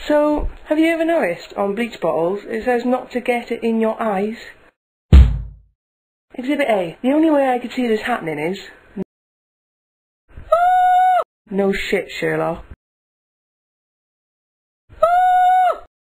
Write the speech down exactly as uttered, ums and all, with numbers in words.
So, have you ever noticed on bleach bottles it says not to get it in your eyes? Exhibit A. The only way I could see this happening is... No shit, Sherlock.